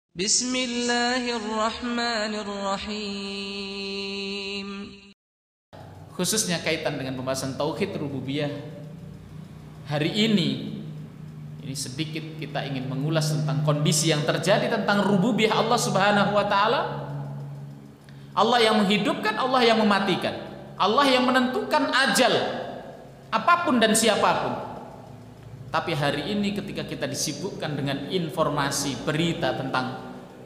Bismillahirrahmanirrahim. Khususnya kaitan dengan pembahasan tauhid rububiyah hari ini sedikit kita ingin mengulas tentang kondisi yang terjadi tentang rububiyah Allah Subhanahu wa taala. Allah yang menghidupkan, Allah yang mematikan, Allah yang menentukan ajal apapun dan siapapun. Tapi hari ini ketika kita disibukkan dengan informasi berita tentang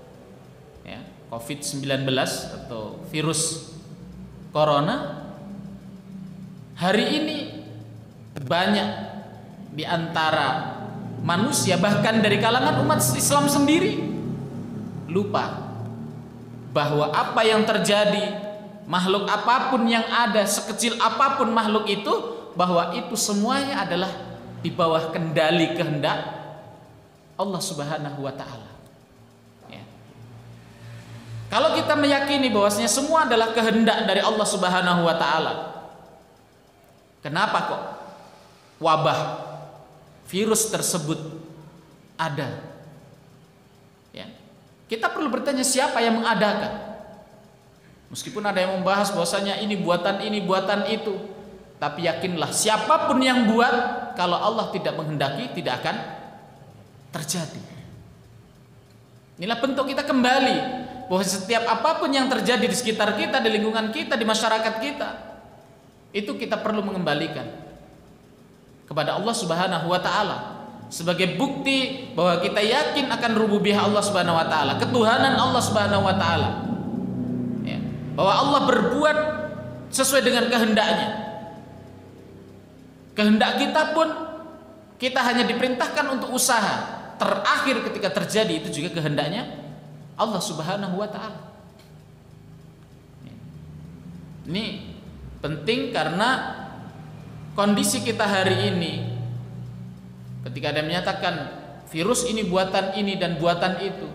COVID-19 atau virus corona, hari ini banyak di antara manusia, bahkan dari kalangan umat Islam sendiri, lupa bahwa apa yang terjadi, makhluk apapun yang ada, sekecil apapun makhluk itu, bahwa itu semuanya adalah di bawah kendali kehendak Allah Subhanahu wa taala. Kalau kita meyakini bahwasanya semua adalah kehendak dari Allah Subhanahu wa taala, kenapa kok wabah virus tersebut ada? Kita perlu bertanya, siapa yang mengadakan? Meskipun ada yang membahas bahwasanya ini buatan itu, tapi yakinlah siapapun yang buat, kalau Allah tidak menghendaki tidak akan terjadi. Inilah bentuk kita kembali bahwa setiap apapun yang terjadi di sekitar kita, di lingkungan kita, di masyarakat kita, itu kita perlu mengembalikan kepada Allah Subhanahu wa taala sebagai bukti bahwa kita yakin akan rububiyah Allah Subhanahu wa taala, ketuhanan Allah Subhanahu wa taala. Bahwa Allah berbuat sesuai dengan kehendaknya. Kehendak kita pun kita hanya diperintahkan untuk usaha. Terakhir ketika terjadi itu juga kehendaknya Allah Subhanahu wa taala. Ini penting karena kondisi kita hari ini, ketika ada yang menyatakan virus ini buatan ini dan buatan itu,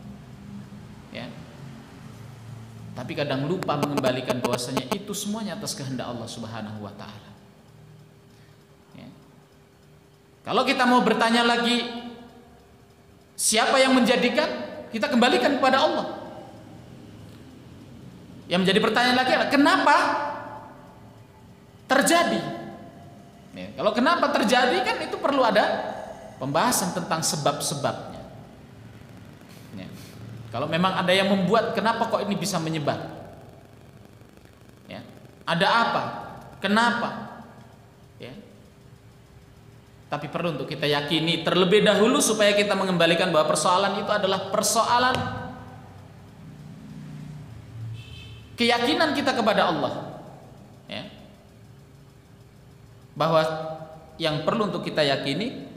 tapi kadang lupa mengembalikan bahwasanya itu semuanya atas kehendak Allah Subhanahu wa taala. Kalau kita mau bertanya lagi, siapa yang menjadikan? Kita kembalikan kepada Allah. Yang menjadi pertanyaan lagi adalah kenapa terjadi? Kalau kenapa terjadi kan itu perlu ada pembahasan tentang sebab-sebabnya. Kalau memang ada yang membuat, kenapa kok ini bisa menyebar? Ada apa? Kenapa? Tapi perlu untuk kita yakini terlebih dahulu supaya kita mengembalikan bahwa persoalan itu adalah persoalan keyakinan kita kepada Allah. Bahwa yang perlu untuk kita yakini,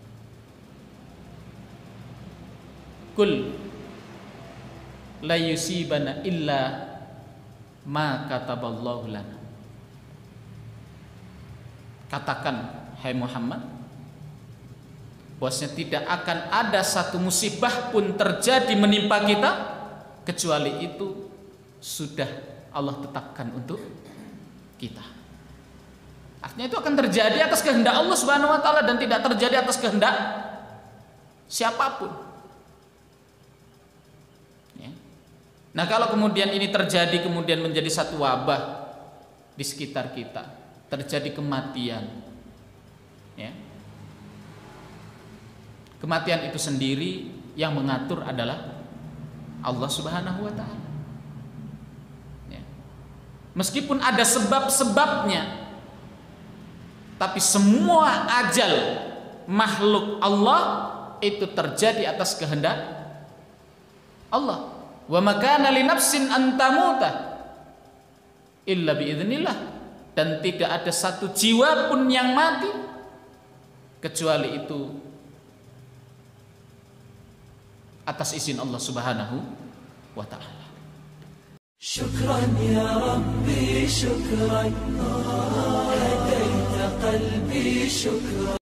kul la yusibana illa ma kataballahu lana. Katakan, hai Muhammad, bahwasanya tidak akan ada satu musibah pun terjadi menimpa kita kecuali itu sudah Allah tetapkan untuk kita. Artinya itu akan terjadi atas kehendak Allah Subhanahu wa taala dan tidak terjadi atas kehendak siapapun. Nah, kalau kemudian ini terjadi, kemudian menjadi satu wabah di sekitar kita, terjadi kematian, kematian itu sendiri yang mengatur adalah Allah Subhanahu wa taala. Meskipun ada sebab-sebabnya, tapi semua ajal makhluk Allah itu terjadi atas kehendak Allah. Wa makana li nafsin an tamuta illa biidznillah, dan tidak ada satu jiwa pun yang mati kecuali itu atas izin Allah Subhanahu wa taala. Syukran ya Rabbi, syukran hadaita qalbi, syukran.